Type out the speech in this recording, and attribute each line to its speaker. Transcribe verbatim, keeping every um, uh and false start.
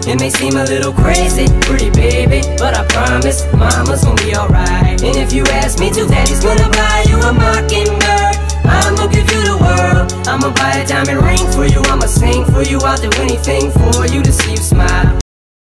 Speaker 1: It may seem a little crazy, pretty baby, but I promise mama's gonna be alright. And if you ask me to, daddy's gonna buy you a mockingbird. I'ma give you the world. I'ma buy a diamond ring for you. I'ma sing for you. I'll do anything for you to see you smile.